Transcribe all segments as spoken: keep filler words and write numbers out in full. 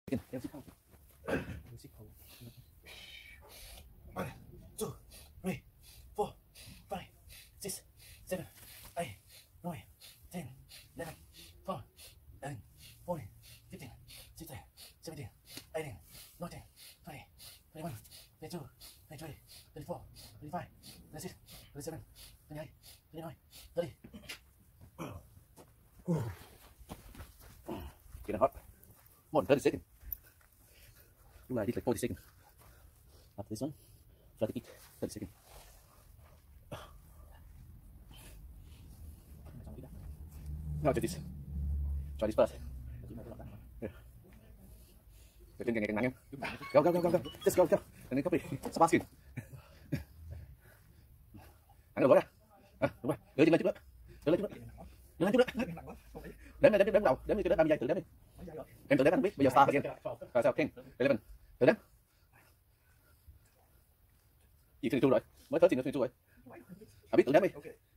Again, L six hold. L six hold. One, two, three, four, five, six, seven, eight, nine, ten, eleven, twelve, thirteen, fourteen, fifteen, sixteen, seventeen, eighteen, nineteen, twenty, twenty-one, twenty-two, twenty-three, twenty-four, twenty-five, twenty-six, twenty-seven, twenty-eight, twenty-nine, thirty. Getting hot. More than thirty seconds. Ooh, I did like forty seconds. After this one, flutter kick, thirty seconds. No, try this. Try this first. Yeah. Chân càng ngày càng nặng em. Go, go, go, go, go. Just go, go. And then copy. Spa skin. Thẳng đầu gối ra. À, đúng rồi. Đưa chân lên chút nữa. Đưa lên chút nữa. Đưa lên chút nữa. Đếm đếm đếm đếm đầu. Đếm như cho đến ba mươi giây, tự đếm đi. Em tự đếm anh biết. Bây giờ start again. Rồi sao? ten, eleven. Tự đếm. Gì thirty two rồi. Mới thirty nữa thirty two rồi. À biết tự đếm đi.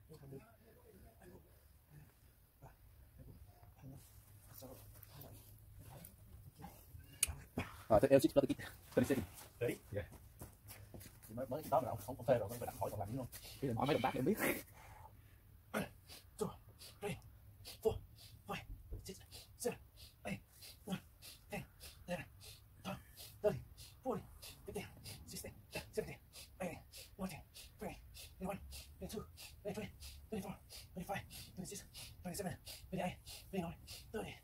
Rồi tới L six flutter kick. thirty seconds. thirty. Yeah. Mới mới đó là không có phê rồi, mới phải đặt hỏi còn làm gì luôn. Hỏi mấy động tác để em biết. One, two, three, four, five, six, seven, eight, nine, ten, eleven, twelve, thirteen, fourteen, fifteen, sixteen, seventeen, eighteen, nineteen, twenty, twenty-one, twenty-two, twenty-three, twenty-four, twenty-five, twenty-six, twenty-seven, twenty-eight, twenty-nine, thirty.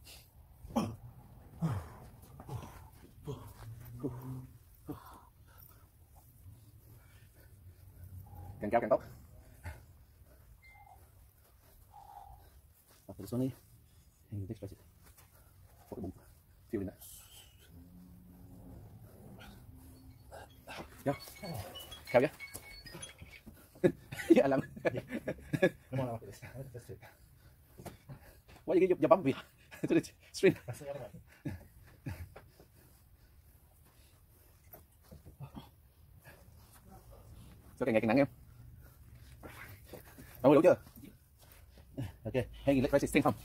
Càng cao càng tốt. After this one, and next press it. For the boom. Feel in that. Yeah. Cao yeah. Yeah, làm. Come on, this. That's it. Why you get your bum to the string? Cho càng ngày càng nặng em. Mọi người đủ chưa? Ok, hanging leg raises, ShinPhamm.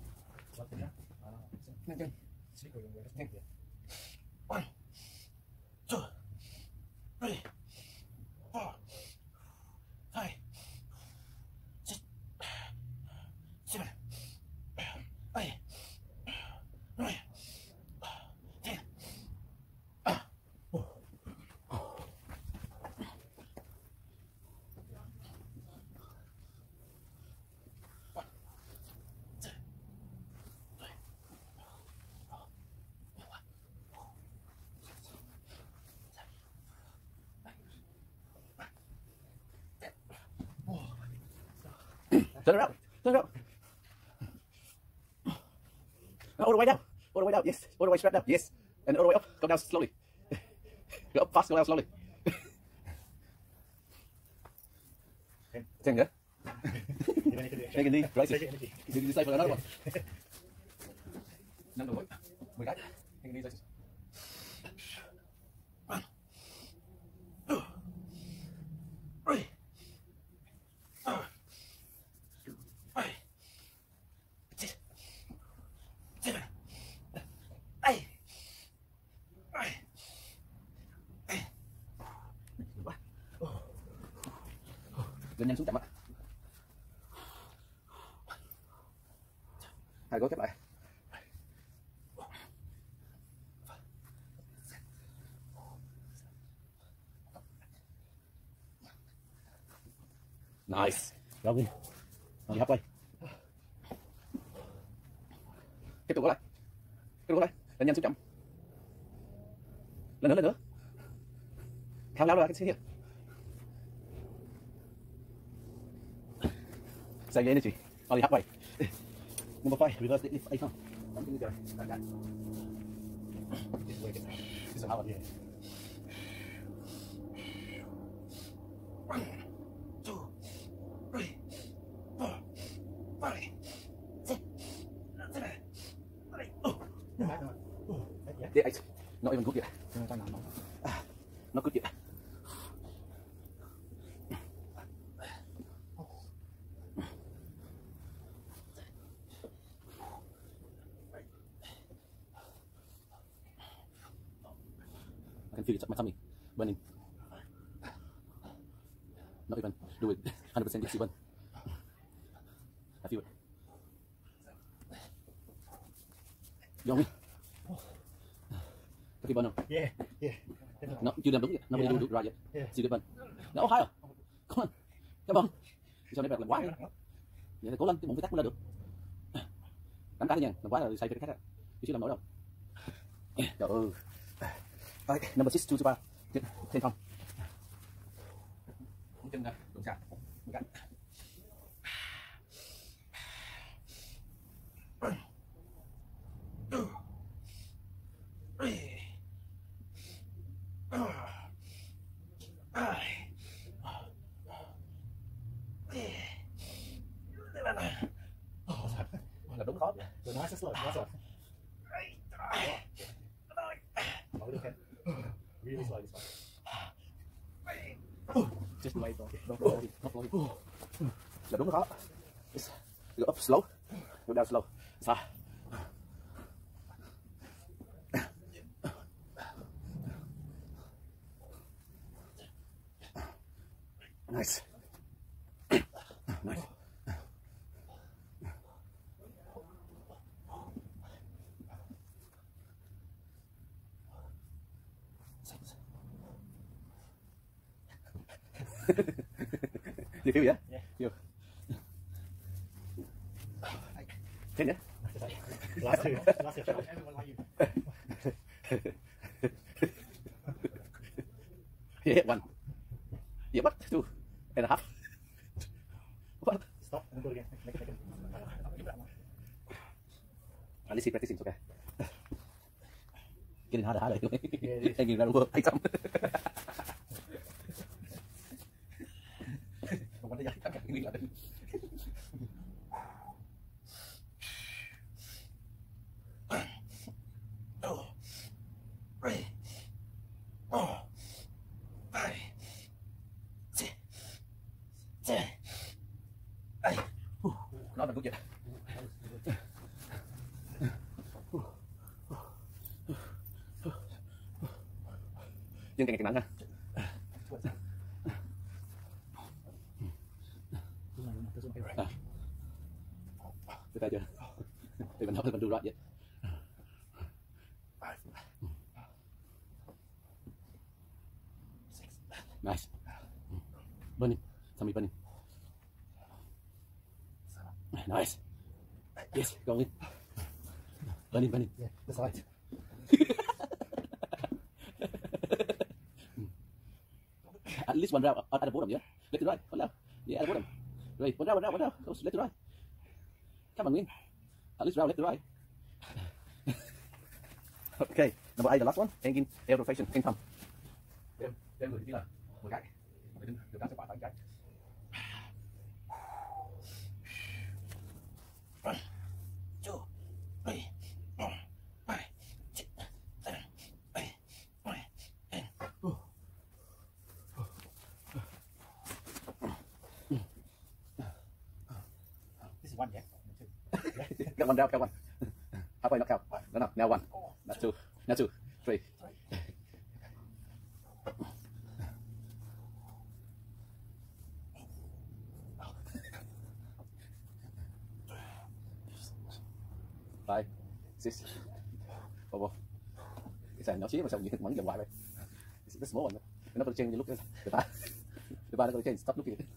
One, two, three, four, five, six, seven, eight, nine, ten. Turn around, turn around. All the way down, all the way down, yes. All the way straight down, yes. And all the way up, go down slowly. Go up fast, go down slowly. Ten nữa. Take a knee, right. You can decide for another one. Năm đầu gối, mười cái. Take a knee, right. One, two, three, four. Lên nhanh xuống chậm ạ. Hai gối khép lại. Nice. Rồi đi. Rồi hấp quay. Tiếp tục gối lại. Tiếp tục gối lại. Lên nhanh xuống chậm. Lên nữa, lên nữa. How loud do I can see here? Save your energy. Only halfway. Number five, reverse deadlift, eight pound. Continue going. Like that. This way, this way. This is another here. One, two, three, four, five, six, seven, eight. Oh. Yeah, eight. Not even good yet. Not good yet. can feel it, my tummy burning. Not even do it one hundred percent, yes, even. I feel it. You want me? Có cái burn không? Yeah, yeah. Nó chưa làm đúng vậy. Nobody Yeah. do, do right yet. Yeah. See the burn. No, higher. Come on. Come on. Sao này bật làm quá vậy? Vậy thì cố lên, cái bụng phải tắt mới lên được. Đánh cá đi nha, làm quá rồi say cái khác á. Chứ làm nổi đâu. Trời ơi. Okay, number six, two to bar. Trên trên không. Chân này, đúng sao? Một cái. Là đúng khó. Rồi nói sẽ slow, nói slow. Mở được không? Really slow this one. Just wait, bro. Don't blow it. Don't blow it. Là đúng khó. Go up slow, go down slow. It's hard. Nice. Nice. You feel it? Yeah. Feel. Trên nhé. Last two, last two. Everyone like you. Yeah, one. Yeah, what? Two and a half. What? Stop and do it again. Make, make it. At least he's practicing, okay. Getting harder, harder. Yeah, it is. Hanging around the world, like some. Nó là good vậy. Nhưng càng ngày càng nặng ha. À. Đưa tay chưa? Thì mình học thì mình do right vậy. Nice. Burning. Tummy burning. Nice. Yes, go in. Burning, burning. Yeah, that's right. At least one round at the bottom, yeah? Left to right, one round. Yeah, at the bottom. Right, one round, one round, one round. Goes left to right. Come on, win. At least round left to right. Okay, number eight, the last one. Hanging air rotation, hang thumb. Đem, đem người tí là mười cái. Để đứng, được sẽ phải cái. One, two, three, four, five, six, seven, eight, nine, ten. This is one, yeah. Get one down, get one. Halfway knock out. No, no, now one. That's two. Now two. Three. Five, six, four, four. Cái sàn nhỏ xíu mà sao những mẫn vòng hoài vậy? It's the small one. You're not going to change. You look at the bar. The bar not going to change. Stop looking at it.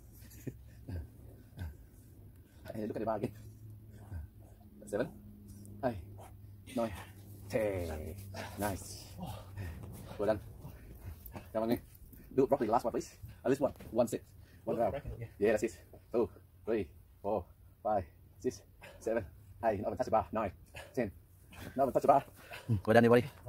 And look at the bar again. Seven, eight, nine, ten. Nice. Well done. Come on in. Do it properly. Last one, please. At least one. One set. One round. Yeah, that's it. Two, three, four, five, six, seven, eight. Not even touch the bar. Nine, ten. Not even touch the bar. Well done, everybody.